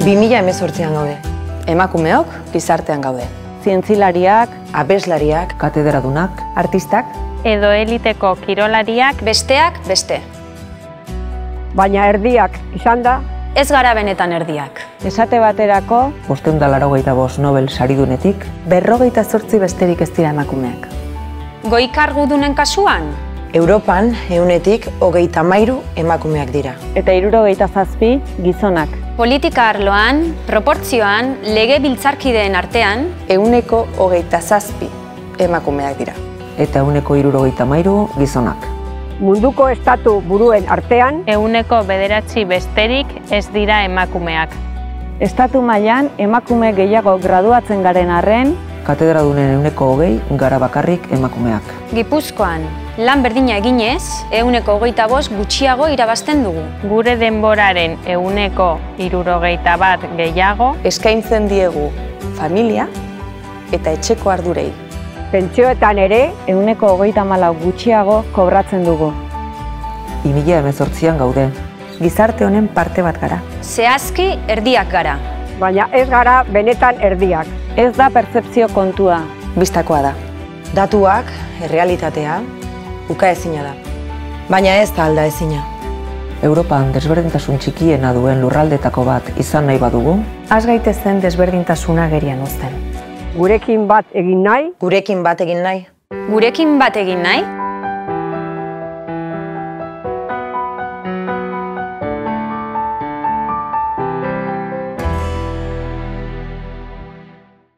2018an gaude. Emakumeok gizartean gaude. Zientzilariak, abeslariak, katederadunak, artistak, edo eliteko kirolariak, besteak beste. Baina erdiak izan da, ez gara benetan erdiak. Esate baterako, 585 Nobel saridunetik, 58 besterik ez dira emakumeak. Goi kargudunen kasuan, Europan 100-33 emakumeak dira. Eta 77 gizonak. Politika arloan, proportzioan, legebiltzarkideen artean, 127 emakumeak dira. Eta 173 gizonak. munduko estatu buruen artean, 9 besterik ez dira emakumeak. Estatu mailan emakume gehiago graduatzen garen arren, Katedradunen 20 gara bakarrik emakumeak. Gipuzkoan, lan berdina eginez, 25 gutxiago irabazten dugu. Gure denboraren 161 gehiago, Eskaintzen diegu familia eta etxeko ardurei. pentsioetan ere, 134 gutxiago kobratzen dugu. 2018an gaude. Gizarte honen parte bat gara. Zehazki erdiak gara. baina ez gara benetan erdiak. Ez da pertzepzio kontua. Bistakoa da. Datuak, errealitatea, ukaezina da. Baina ez da alda ezina. Europan desberdintasun txikiena duen lurraldetako bat izan nahi badugu, Az gaitezen desberdintasuna gerian uzten. Gurekin bat egin nahi, Gurekin bat egin nahi, Gurekin bat egin nahi,